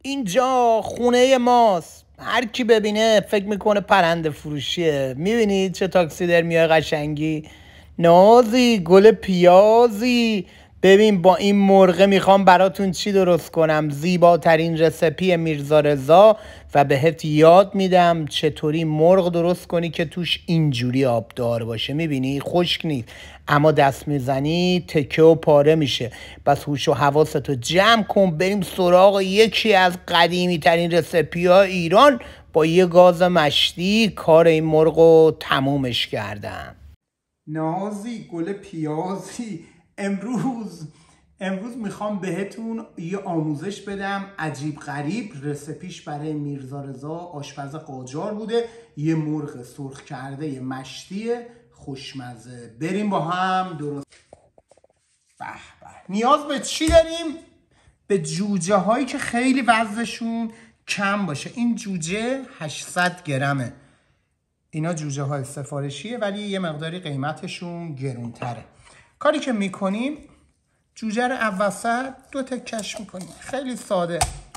اینجا خونه ماست. هر کی ببینه فکر میکنه پرنده فروشیه. میبینید چه تاکسیدرمیای قشنگی. نازی گل پیازی. ببین با این مرغه میخوام براتون چی درست کنم. زیباترین رسپی میرزا رضا و بهت یاد میدم چطوری مرغ درست کنی که توش اینجوری آبدار باشه. میبینی خشک نیست اما دست میزنی تکه و پاره میشه. بس هوش و حواستو جمع کن، بریم سراغ یکی از قدیمی ترین رسپی ها ایران. با یه گاز مشتی کار این مرغ رو تمومش کردم. نازی گل پیازی، امروز میخوام بهتون یه آموزش بدم عجیب غریب. رسپیش برای میرزا رضا آشپز قاجار بوده. یه مرغ سرخ کرده، یه مشتی خوشمزه. بریم با هم درست. به به. نیاز به چی داریم؟ به جوجه هایی که خیلی وزنشون کم باشه. این جوجه 800 گرمه. اینا جوجه های سفارشیه ولی یه مقداری قیمتشون گرونتره. کاری که میکنیم جوجه رو اوسط 2 تکش میکنیم. خیلی ساده.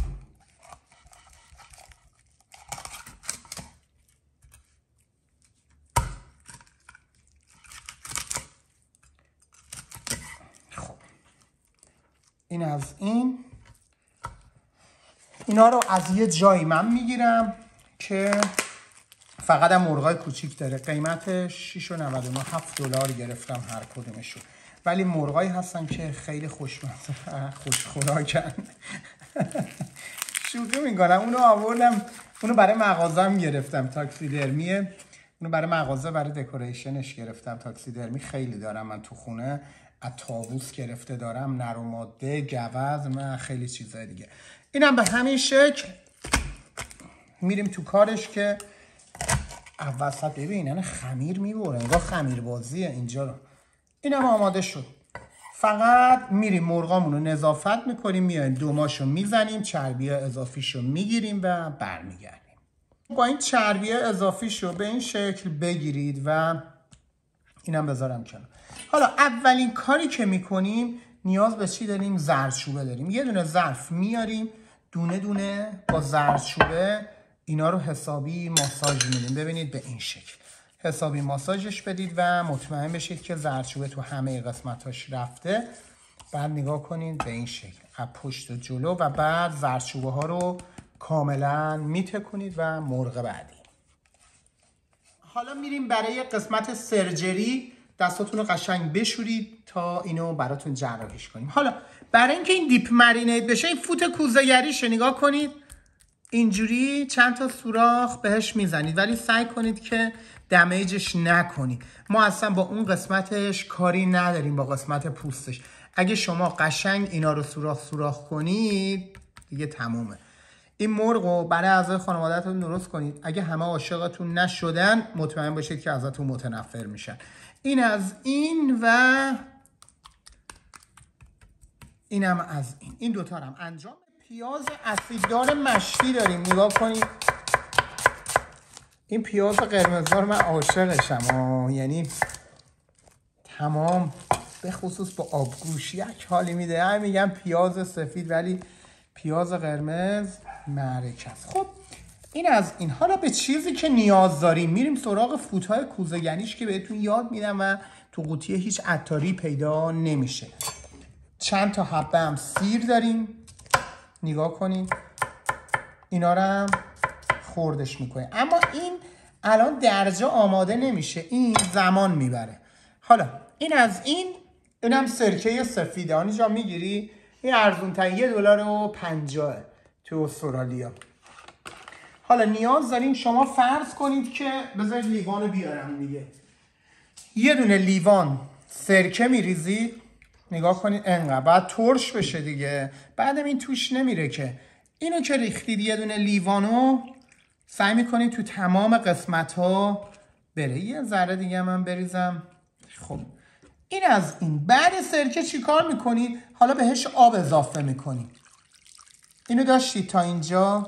خب این از این. اینا رو از یه جایی من میگیرم که فقط هم مرغای کوچیک داره. قیمتش 6.99 $7 گرفتم هر کدومشون. ولی مرغایی هستن که خیلی خوشخوراکن. شوخی میکنم. اونو آوردم، اونو برای مغازم گرفتم. تاکسیدرمیه. اونو برای مغازه، برای دکوریشنش گرفتم. تاکسیدرمی خیلی دارم من تو خونه. از طاووس گرفته دارم، نر و ماده، گوز، من خیلی چیزای دیگه. اینم به همین شکل میریم تو کارش که وسط ببین یعنی خمیر میبره، انگار خمیر بازیه اینجا رو. اینم آماده شد. فقط میریم مرغامون رو نظافت میکنیم، میایم دوماشو میزنیم، چربی اضافیشو میگیریم و برمیگردیم. با این چربی اضافیشو به این شکل بگیرید و اینم بذارم کنار. حالا اولین کاری که میکنیم نیاز به چی داریم؟ زردچوبه داریم. یه دونه ظرف میاریم، دونه دونه با زردچوبه اینا رو حسابی ماساژ میدیم. ببینید به این شکل حسابی ماساژش بدید و مطمئن بشید که زردچوبه تو همه قسمتاش رفته. بعد نگاه کنید به این شکل از پشت و جلو و بعد زردچوبه ها رو کاملا میتکنید و مرغ بعدی. حالا میریم برای قسمت سرجری. دستاتون رو قشنگ بشورید تا اینو براتون جراحیش کنیم. حالا برای اینکه این دیپ مرینیت بشه، این فوت کوزه‌گریشه نگاه کنید. اینجوری چند تا سوراخ بهش میزنید ولی سعی کنید که دمیجش نکنید. ما اصلا با اون قسمتش کاری نداریم، با قسمت پوستش. اگه شما قشنگ اینا رو سوراخ کنید دیگه تمومه. این مرغو برای اعضای خانواده‌تون درست کنید. اگه همه عاشقتون نشدن مطمئن باشید که ازتون متنفر میشن. این از این و اینم از این. این دوتا هم انجام. پیاز اسیددار مشتی داریم. نگاه کنید. این پیاز قرمزدار من عاشقشم. یعنی تمام، به خصوص با آبگوش یک حالی میده. هم میگم پیاز سفید ولی پیاز قرمز معرکه است. خب این از این. حالا به چیزی که نیاز داریم میریم سراغ فوت‌های کوزه‌گریش که بهتون یاد میدم و تو قوطی هیچ عطاری پیدا نمیشه. چند تا حبه هم سیر داریم. نگاه کنید. اینا رو هم خوردش میکنه. اما این الان درجا آماده نمیشه، این زمان میبره. حالا این از این. اینم سرکه سفیده. آنجا میگیری. این ارزون ترین $1.50 تو استرالیا. حالا نیاز داریم شما فرض کنید که بذارید لیوان رو بیارم دیگه. یه دونه لیوان سرکه میریزید. نگاه کنید انقدر بعد ترش بشه دیگه. بعدم این توش نمیره که. اینو که ریختید یه دونه لیوانو سعی میکنید تو تمام قسمت ها بره. یه ذره دیگه من بریزم. خب این از این. بعد سرکه چی کار میکنید؟ حالا بهش آب اضافه میکنید. اینو داشتید تا اینجا.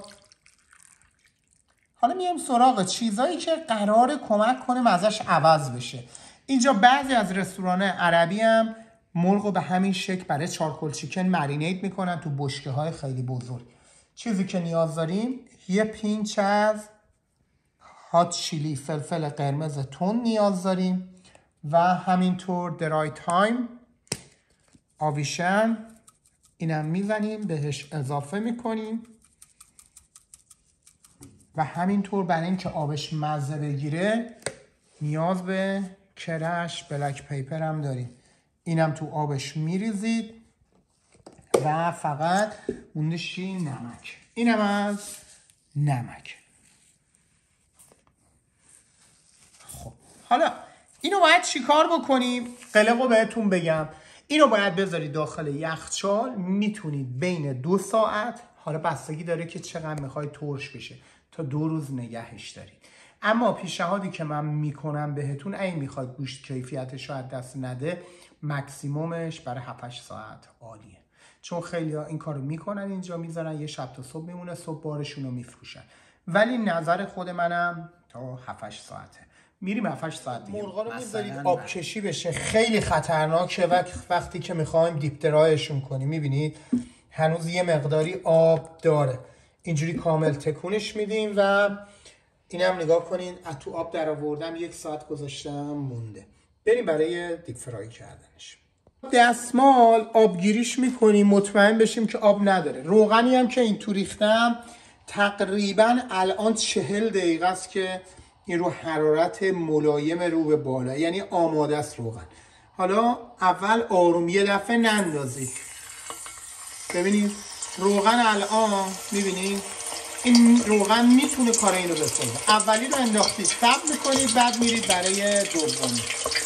حالا میایم سراغ چیزایی که قراره کمک کنه مزهش عوض بشه. اینجا بعضی از رستوران عربی هم مرغ رو به همین شکل برای چارکول چیکن مرینیت میکنن تو بشکه های خیلی بزرگ. چیزی که نیاز داریم یه پینچ از هات چیلی فلفل قرمز تون نیاز داریم و همینطور درای تایم آویشن اینم میزنیم بهش اضافه میکنیم و همینطور برای اینکه آبش مزه بگیره نیاز به کرش بلک پیپر هم داریم. اینم تو آبش میریزید و فقط موندشی نمک. اینم از نمک. خب حالا اینو باید چیکار بکنیم؟ قلقو بهتون بگم. اینو باید بذارید داخل یخچال. میتونید بین 2 ساعت، حالا بستگی داره که چقدر میخواید ترش بشه، تا 2 روز نگهش دارید. اما پیشنهادی که من میکنم بهتون، اگه میخواید گوشت کیفیتش رو از دست نده، مکسیمومش برای 7-8 ساعت عالیه. چون خیلی ها این کارو میکنن، اینجا میذارن یه شب تا صبح میمونه، صبح بارشون رو میفروشن. ولی نظر خود منم تا 7-8 ساعته. میریم 7-8 ساعت دیگه. مرغا رو میذارید آب کشی بشه، خیلی خطرناکه وقتی که میخوایم دیپ درایشون کنیم. میبینید هنوز یه مقداری آب داره. اینجوری کامل تکونش میدیم و اینم نگاه کنین از تو آب در آوردم، 1 ساعت گذاشتم مونده. بریم برای دیپ فرای کردنش. دستمال آبگیریش میکنیم، مطمئن بشیم که آب نداره. روغنی هم که این تو ریختم تقریبا الان 40 دقیقه است که این رو حرارت ملایم رو به بالا، یعنی آماده است روغن. حالا اول آروم یه دفعه نندازید. ببینید روغن الان میبینید این روغن میتونه کار اینو بسازه. اولی رو انداختید، صبر میکنید، بعد میرید برای دومی.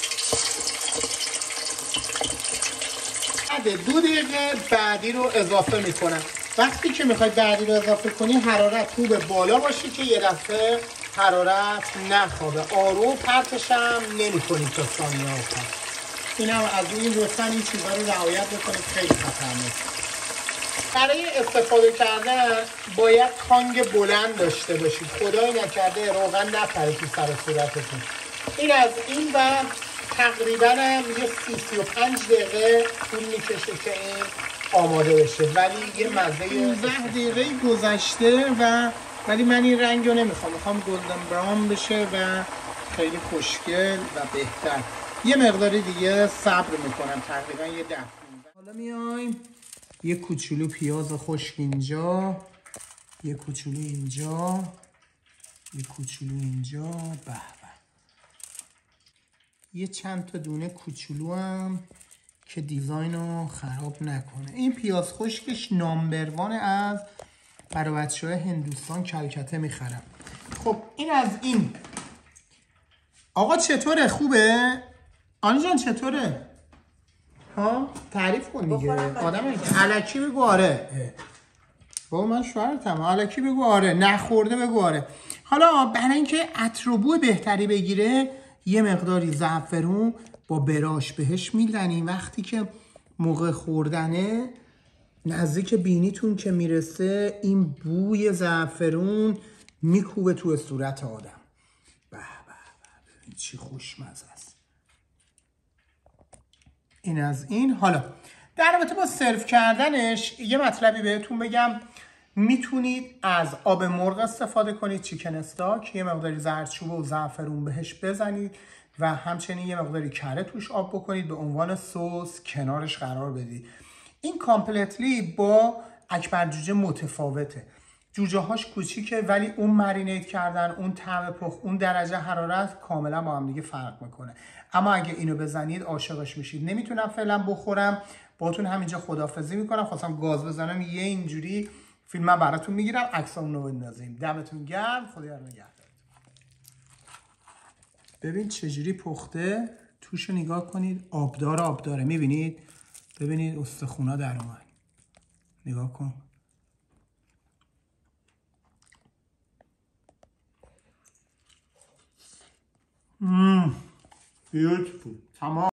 بعد 2 دقیقه بعدی رو اضافه میکنم. وقتی که میخواید بعدی رو اضافه کنی حرارت رو به بالا باشی که یه دفعه حرارت نخوابه. آروم پرتش هم نمی کنید تا ثانیه آخر. اینم از این لطفاً این چیزها رو رعایت بکنید، خیلی خطرناکه. برای استفاده کردن باید تانگ بلند داشته باشید. خدای نکرده روغن نپره تو سر صورتتون. این از این و تقریبا هم یه 35 دقیقه طول میکشه که این آماده بشه، ولی یه مزه 15 دقیقه گذشته و ولی من این رنگ رو نمیخوام، میخوام گلدن براون بشه و خیلی خوشگل و بهتر. یه مقدار دیگه صبر میکنم، تقریبا یه 10. حالا میایم یه کوچولو پیاز خشک اینجا، یه کوچولو اینجا، یه کوچولو اینجا، به به. یه چند تا دونه کوچولو هم که دیزاین رو خراب نکنه. این پیاز خشکش نامبروان از برای بچه‌های هندوستان کلکته میخرم. خب این از این. آقا چطوره؟ خوبه؟ آنی جان چطوره؟ ها؟ تعریف کن دیگه. آدم الکی بگو آره. بابا من شوهرتم، الکی بگو آره، نخورده بگو آره. حالا برای اینکه عطر و بو بهتری بگیره یه مقداری زعفرون با براش بهش میزنیم. وقتی که موقع خوردنه نزدیک بینیتون که میرسه این بوی زعفرون میکوبه تو صورت آدم. به به به، ببین چی خوشمزه است. این از این. حالا در رابطه با سرو کردنش یه مطلبی بهتون بگم. میتونید از آب مرغ استفاده کنید، چیکن استاک، یه مقداری زردچوبه و زعفرون بهش بزنید و همچنین یه مقداری کره توش آب بکنید، به عنوان سس کنارش قرار بدید. این کامپلتلی با اکبر جوجه متفاوته. جوجه هاش کوچیکه ولی اون مرینیت کردن، اون طعم پخت، اون درجه حرارت کاملا با هم دیگه فرق میکنه. اما اگه اینو بزنید عاشقش میشید. نمیتونم فعلا بخورم، باهاتون همینجا خداحافظی میکنم. خواستم گاز بزنم یه اینجوری فیلم براتون میگیرم، عکسامون رو بندازیم. دمتون گرم، خدا نگهدار. ببین چجوری پخته، توش نگاه کنید، آبدار آبداره. میبینید؟ ببینید استخونا در اومد. نگاه کن. بیوتیفول. تمام.